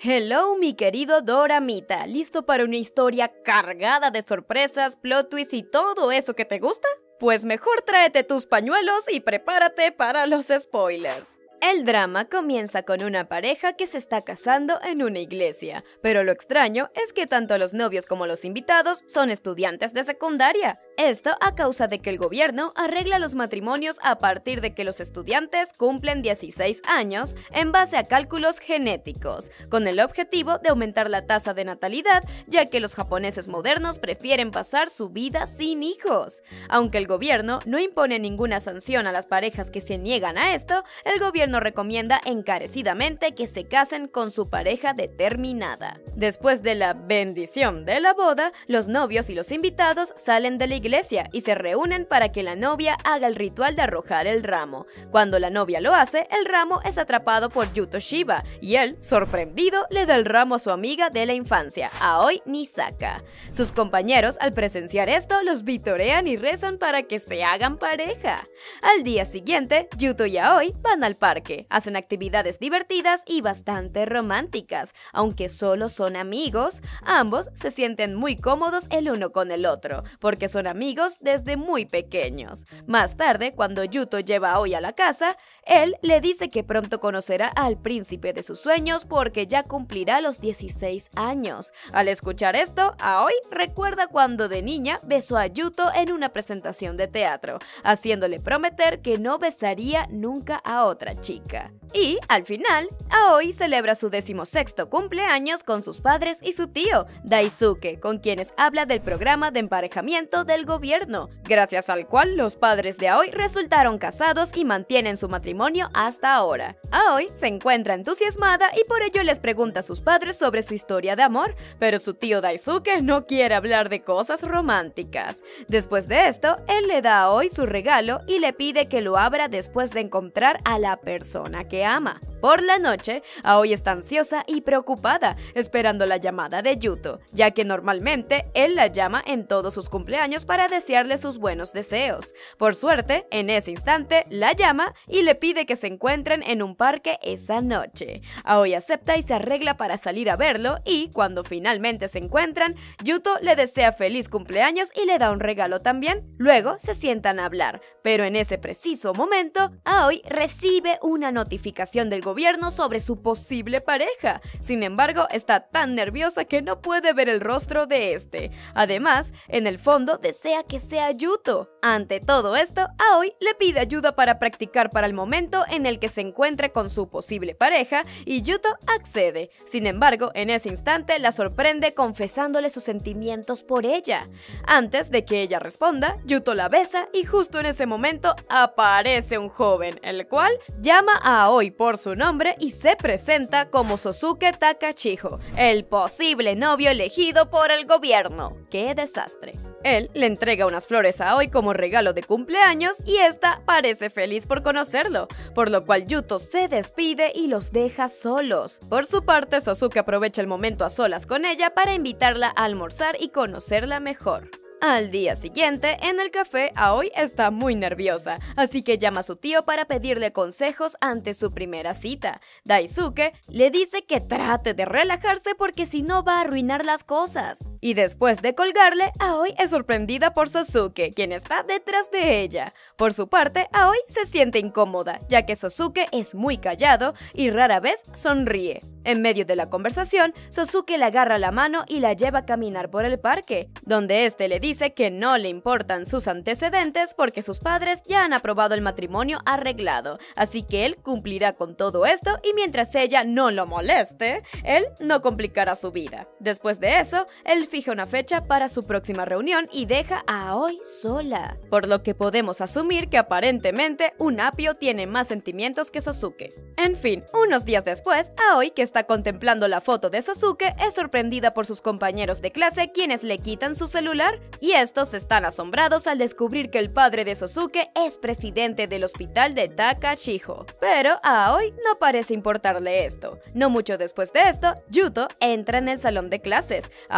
Hello, mi querido Doramita, ¿listo para una historia cargada de sorpresas, plot twists y todo eso que te gusta? Pues mejor tráete tus pañuelos y prepárate para los spoilers. El drama comienza con una pareja que se está casando en una iglesia, pero lo extraño es que tanto los novios como los invitados son estudiantes de secundaria. Esto a causa de que el gobierno arregla los matrimonios a partir de que los estudiantes cumplen 16 años en base a cálculos genéticos, con el objetivo de aumentar la tasa de natalidad, ya que los japoneses modernos prefieren pasar su vida sin hijos. Aunque el gobierno no impone ninguna sanción a las parejas que se niegan a esto, el gobierno recomienda encarecidamente que se casen con su pareja determinada. Después de la bendición de la boda, los novios y los invitados salen de la iglesia y se reúnen para que la novia haga el ritual de arrojar el ramo. Cuando la novia lo hace, el ramo es atrapado por Yuto Shiba y él, sorprendido, le da el ramo a su amiga de la infancia, Aoi Nisaka. Sus compañeros, al presenciar esto, los vitorean y rezan para que se hagan pareja. Al día siguiente, Yuto y Aoi van al parque, hacen actividades divertidas y bastante románticas. Aunque solo son amigos, ambos se sienten muy cómodos el uno con el otro, porque son amigos desde muy pequeños. Más tarde, cuando Yuto lleva a Aoi a la casa, él le dice que pronto conocerá al príncipe de sus sueños porque ya cumplirá los 16 años. Al escuchar esto, Aoi recuerda cuando de niña besó a Yuto en una presentación de teatro, haciéndole prometer que no besaría nunca a otra chica. Y, al final, Aoi celebra su 16º cumpleaños con sus padres y su tío, Daisuke, con quienes habla del programa de emparejamiento del gobierno, gracias al cual los padres de Aoi resultaron casados y mantienen su matrimonio hasta ahora. Aoi se encuentra entusiasmada y por ello les pregunta a sus padres sobre su historia de amor, pero su tío Daisuke no quiere hablar de cosas románticas. Después de esto, él le da a Aoi su regalo y le pide que lo abra después de encontrar a la persona que ama. Por la noche, Aoi está ansiosa y preocupada, esperando la llamada de Yuto, ya que normalmente él la llama en todos sus cumpleaños para desearle sus buenos deseos. Por suerte, en ese instante, la llama y le pide que se encuentren en un parque esa noche. Aoi acepta y se arregla para salir a verlo y, cuando finalmente se encuentran, Yuto le desea feliz cumpleaños y le da un regalo también. Luego se sientan a hablar, pero en ese preciso momento, Aoi recibe una notificación del gobierno sobre su posible pareja. Sin embargo, está tan nerviosa que no puede ver el rostro de este. Además, en el fondo desea que sea Yuto. Ante todo esto, Aoi le pide ayuda para practicar para el momento en el que se encuentre con su posible pareja y Yuto accede. Sin embargo, en ese instante la sorprende confesándole sus sentimientos por ella. Antes de que ella responda, Yuto la besa y justo en ese momento aparece un joven, el cual llama a Aoi por su nombre y se presenta como Sosuke Takachiho, el posible novio elegido por el gobierno. ¡Qué desastre! Él le entrega unas flores a Aoi como regalo de cumpleaños y esta parece feliz por conocerlo, por lo cual Yuto se despide y los deja solos. Por su parte, Sosuke aprovecha el momento a solas con ella para invitarla a almorzar y conocerla mejor. Al día siguiente, en el café, Aoi está muy nerviosa, así que llama a su tío para pedirle consejos ante su primera cita. Daisuke le dice que trate de relajarse porque si no va a arruinar las cosas. Y después de colgarle, Aoi es sorprendida por Sosuke, quien está detrás de ella. Por su parte, Aoi se siente incómoda, ya que Sosuke es muy callado y rara vez sonríe. En medio de la conversación, Sosuke le agarra la mano y la lleva a caminar por el parque, donde este le dice que no le importan sus antecedentes porque sus padres ya han aprobado el matrimonio arreglado, así que él cumplirá con todo esto y mientras ella no lo moleste, él no complicará su vida. Después de eso, él fija una fecha para su próxima reunión y deja a Aoi sola, por lo que podemos asumir que aparentemente un Appio tiene más sentimientos que Sosuke. En fin, unos días después, Aoi, que está contemplando la foto de Sosuke, es sorprendida por sus compañeros de clase quienes le quitan su celular y estos están asombrados al descubrir que el padre de Sosuke es presidente del hospital de Takachiho. Pero a Aoi no parece importarle esto. No mucho después de esto, Yuto entra en el salón de clases. Aoi es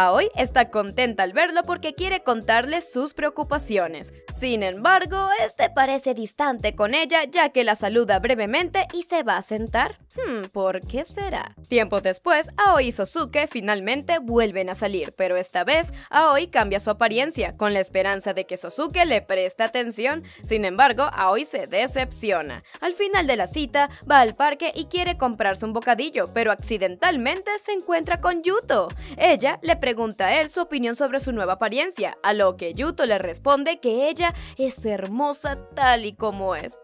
está contenta al verlo porque quiere contarle sus preocupaciones. Sin embargo, este parece distante con ella ya que la saluda brevemente y se va a sentar. ¿Por qué será? Tiempo después, Aoi y Sosuke finalmente vuelven a salir, pero esta vez Aoi cambia su apariencia con la esperanza de que Sosuke le preste atención. Sin embargo, Aoi se decepciona. Al final de la cita, va al parque y quiere comprarse un bocadillo, pero accidentalmente se encuentra con Yuto. Ella le pregunta a él su opinión sobre su nueva apariencia, a lo que Yuto le responde que ella es hermosa tal y como es.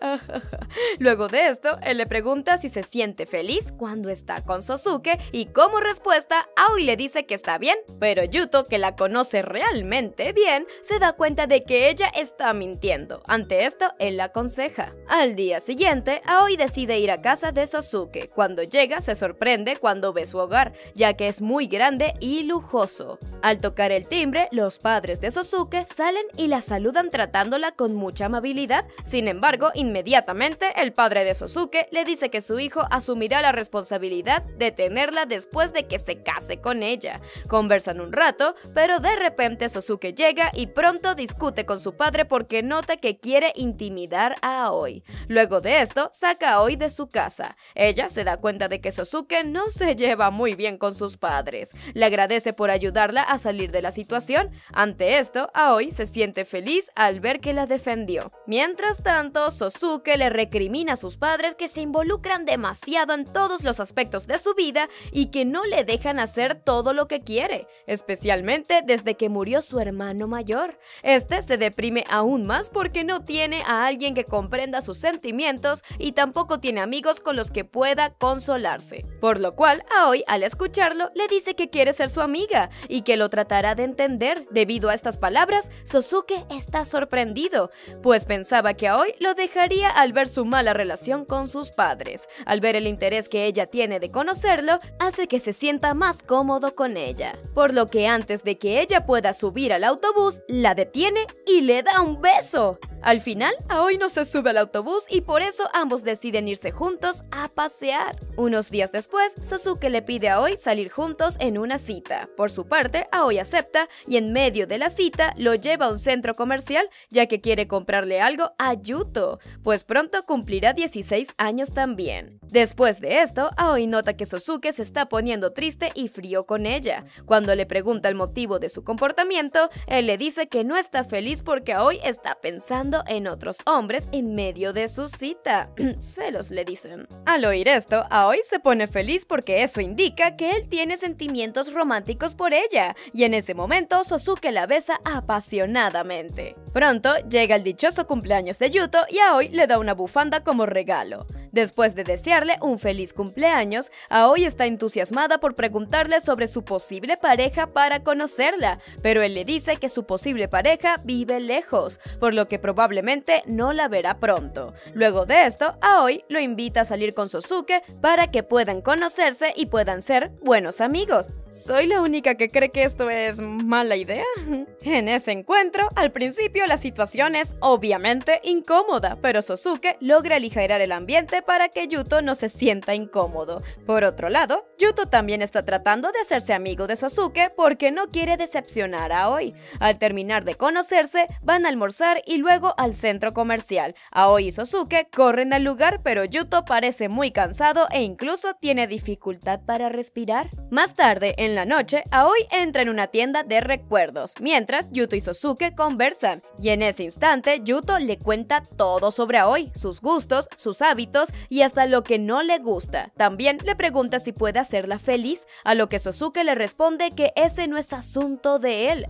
Luego de esto, él le pregunta si se siente feliz cuando está con Sosuke y como respuesta, Aoi le dice que está bien, pero Yuto, que la conoce realmente bien, se da cuenta de que ella está mintiendo. Ante esto, él la aconseja. Al día siguiente, Aoi decide ir a casa de Sosuke. Cuando llega, se sorprende cuando ve su hogar, ya que es muy grande y lujoso. Al tocar el timbre, los padres de Sosuke salen y la saludan tratándola con mucha amabilidad. Sin embargo, inmediatamente el padre de Sosuke le dice que su hijo asumirá la responsabilidad de tenerla después de que se case con ella. Conversan un rato, pero de repente Sosuke llega y pronto discute con su padre porque nota que quiere intimidar a Aoi. Luego de esto, saca a Aoi de su casa. Ella se da cuenta de que Sosuke no se lleva muy bien con sus padres. Le agradece por ayudarla a salir de la situación. Ante esto, Aoi se siente feliz al ver que la defendió. Mientras tanto, Sosuke le recrimina a sus padres que se involucran demasiado en todos los aspectos de su vida y que no le dejan hacer todo lo que quiere, especialmente desde que murió su hermano mayor. Este se deprime aún más porque no tiene a alguien que comprenda sus sentimientos y tampoco tiene amigos con los que pueda consolarse. Por lo cual, Aoi, al escucharlo, le dice que quiere ser su amiga y que lo tratará de entender. Debido a estas palabras, Sosuke está sorprendido, pues pensaba que Aoi lo dejaría al ver su mala relación con sus padres. Al ver el interés que ella tiene de conocerlo, hace que se sienta más cómodo con ella. Por lo que antes de que ella pueda subir al autobús, la detiene y le da un beso. Al final, Aoi no se sube al autobús y por eso ambos deciden irse juntos a pasear. Unos días después, Sosuke le pide a Aoi salir juntos en una cita. Por su parte, Aoi acepta y en medio de la cita lo lleva a un centro comercial ya que quiere comprarle algo a Yuto, pues pronto cumplirá 16 años también. Después de esto, Aoi nota que Sosuke se está poniendo triste y frío con ella. Cuando le pregunta el motivo de su comportamiento, él le dice que no está feliz porque Aoi está pensando en otros hombres en medio de su cita. Celos, le dicen. Al oír esto, Aoi se pone feliz porque eso indica que él tiene sentimientos románticos por ella, y en ese momento Sosuke la besa apasionadamente. Pronto llega el dichoso cumpleaños de Yuto y Aoi le da una bufanda como regalo. Después de desearle un feliz cumpleaños, Aoi está entusiasmada por preguntarle sobre su posible pareja para conocerla, pero él le dice que su posible pareja vive lejos, por lo que probablemente no la verá pronto. Luego de esto, Aoi lo invita a salir con Sosuke para que puedan conocerse y puedan ser buenos amigos. ¿Soy la única que cree que esto es mala idea? En ese encuentro, al principio la situación es obviamente incómoda, pero Sosuke logra aligerar el ambiente para que Yuto no se sienta incómodo. Por otro lado, Yuto también está tratando de hacerse amigo de Sosuke porque no quiere decepcionar a Aoi. Al terminar de conocerse, van a almorzar y luego al centro comercial. Aoi y Sosuke corren al lugar, pero Yuto parece muy cansado e incluso tiene dificultad para respirar. Más tarde, en la noche, Aoi entra en una tienda de recuerdos, mientras Yuto y Sosuke conversan, y en ese instante Yuto le cuenta todo sobre Aoi, sus gustos, sus hábitos y hasta lo que no le gusta. También le pregunta si puede hacerla feliz, a lo que Sosuke le responde que ese no es asunto de él.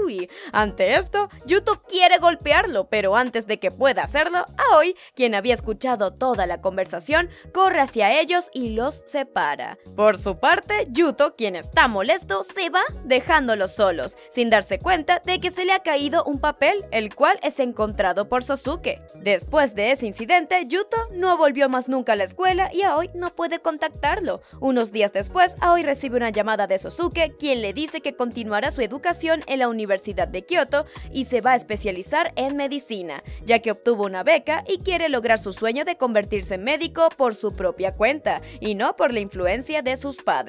Ante esto, Yuto quiere golpearlo, pero antes de que pueda hacerlo, Aoi, quien había escuchado toda la conversación, corre hacia ellos y los separa. Por su parte, Yuto, quien está molesto, se va dejándolos solos, sin darse cuenta de que se le ha caído un papel, el cual es encontrado por Sosuke. Después de ese incidente, Yuto no volvió más nunca a la escuela y Aoi no puede contactarlo. Unos días después, Aoi recibe una llamada de Sosuke, quien le dice que continuará su educación en la Universidad de Kyoto y se va a especializar en medicina, ya que obtuvo una beca y quiere lograr su sueño de convertirse en médico por su propia cuenta y no por la influencia de sus padres.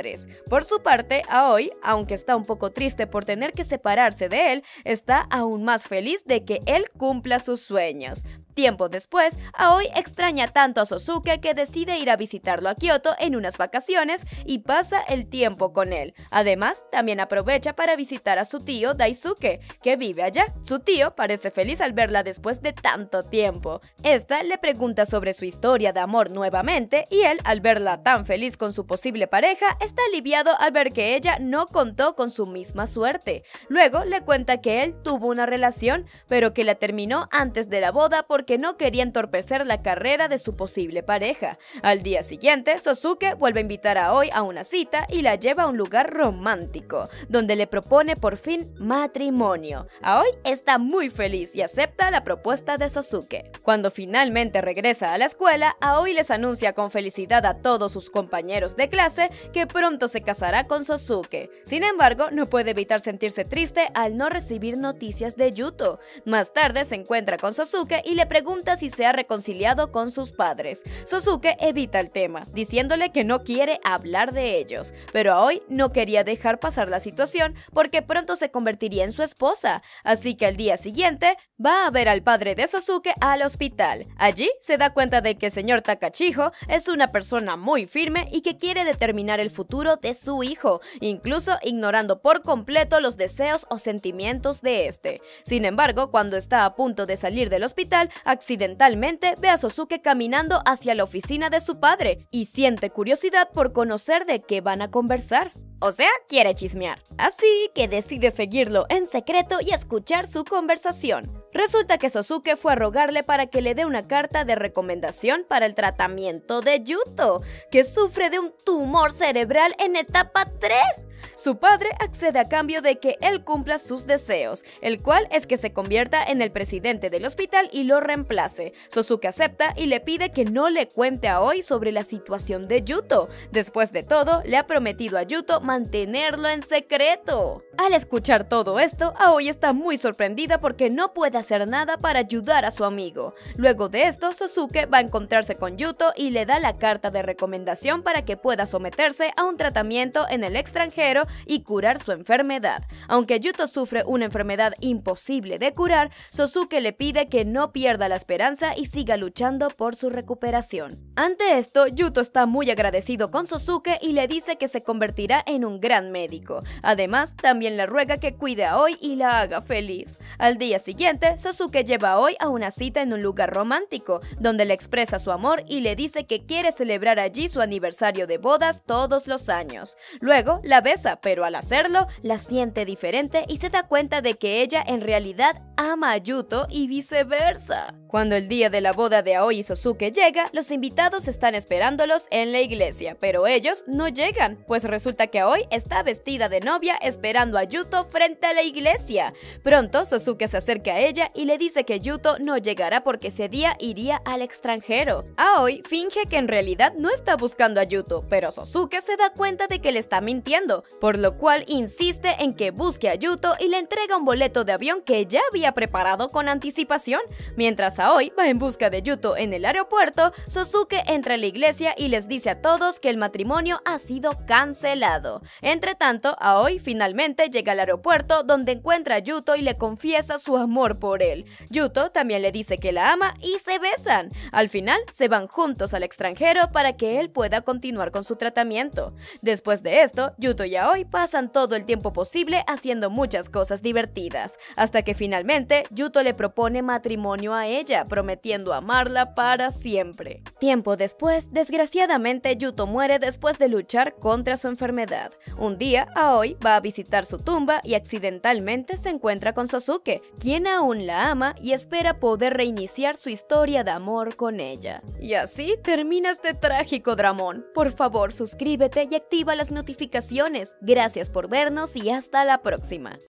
Por su parte, Aoi, aunque está un poco triste por tener que separarse de él, está aún más feliz de que él cumpla sus sueños. Tiempo después, Aoi extraña tanto a Sosuke que decide ir a visitarlo a Kioto en unas vacaciones y pasa el tiempo con él. Además, también aprovecha para visitar a su tío Daisuke, que vive allá. Su tío parece feliz al verla después de tanto tiempo. Esta le pregunta sobre su historia de amor nuevamente y él, al verla tan feliz con su posible pareja, está aliviado al ver que ella no contó con su misma suerte. Luego le cuenta que él tuvo una relación, pero que la terminó antes de la boda porque no quería entorpecer la carrera de su posible pareja. Al día siguiente, Sosuke vuelve a invitar a Aoi a una cita y la lleva a un lugar romántico, donde le propone por fin matrimonio. Aoi está muy feliz y acepta la propuesta de Sosuke. Cuando finalmente regresa a la escuela, Aoi les anuncia con felicidad a todos sus compañeros de clase que pronto se casará con Sosuke. Sin embargo, no puede evitar sentirse triste al no recibir noticias de Yuto. Más tarde se encuentra con Sosuke y le pregunta si se ha reconciliado con sus padres. Sosuke evita el tema, diciéndole que no quiere hablar de ellos, pero Aoi no quería dejar pasar la situación porque pronto se convertiría en su esposa, así que al día siguiente va a ver al padre de Sosuke al hospital. Allí se da cuenta de que el señor Takachiho es una persona muy firme y que quiere determinar el futuro de su hijo, incluso ignorando por completo los deseos o sentimientos de este. Sin embargo, cuando está a punto de salir del hospital, accidentalmente ve a Sosuke caminando hacia la oficina de su padre y siente curiosidad por conocer de qué van a conversar. O sea, quiere chismear. Así que decide seguirlo en secreto y escuchar su conversación. Resulta que Sosuke fue a rogarle para que le dé una carta de recomendación para el tratamiento de Yuto, que sufre de un tumor cerebral en etapa 3. Su padre accede a cambio de que él cumpla sus deseos, el cual es que se convierta en el presidente del hospital y lo reemplace. Sosuke acepta y le pide que no le cuente a Aoi sobre la situación de Yuto. Después de todo, le ha prometido a Yuto mantenerlo en secreto. Al escuchar todo esto, Aoi está muy sorprendida porque no puede hacer nada para ayudar a su amigo. Luego de esto, Sosuke va a encontrarse con Yuto y le da la carta de recomendación para que pueda someterse a un tratamiento en el extranjero y curar su enfermedad. Aunque Yuto sufre una enfermedad imposible de curar, Sosuke le pide que no pierda la esperanza y siga luchando por su recuperación. Ante esto, Yuto está muy agradecido con Sosuke y le dice que se convertirá en un gran médico. Además, también le ruega que cuide a Aoi y la haga feliz. Al día siguiente, Sosuke lleva a Aoi a una cita en un lugar romántico, donde le expresa su amor y le dice que quiere celebrar allí su aniversario de bodas todos los años. Luego, la besa, pero al hacerlo, la siente diferente y se da cuenta de que ella en realidad ama a Yuto y viceversa. Cuando el día de la boda de Aoi y Sosuke llega, los invitados están esperándolos en la iglesia, pero ellos no llegan, pues resulta que Aoi está vestida de novia esperando a Yuto frente a la iglesia. Pronto, Sosuke se acerca a ella y le dice que Yuto no llegará porque ese día iría al extranjero. Aoi finge que en realidad no está buscando a Yuto, pero Sosuke se da cuenta de que le está mintiendo, por lo cual insiste en que busque a Yuto y le entrega un boleto de avión que ya había preparado con anticipación. Mientras Aoi va en busca de Yuto en el aeropuerto, Sosuke entra a la iglesia y les dice a todos que el matrimonio ha sido cancelado. Entre tanto, Aoi finalmente llega al aeropuerto donde encuentra a Yuto y le confiesa su amor por él. Yuto también le dice que la ama y se besan. Al final, se van juntos al extranjero para que él pueda continuar con su tratamiento. Después de esto, Yuto y Aoi pasan todo el tiempo posible haciendo muchas cosas divertidas, hasta que finalmente Yuto le propone matrimonio a ella, prometiendo amarla para siempre. Tiempo después, desgraciadamente Yuto muere después de luchar contra su enfermedad. Un día, Aoi va a visitar su tumba y accidentalmente se encuentra con Sosuke, quien aún la ama y espera poder reiniciar su historia de amor con ella. Y así termina este trágico dramón. Por favor, suscríbete y activa las notificaciones. Gracias por vernos y hasta la próxima.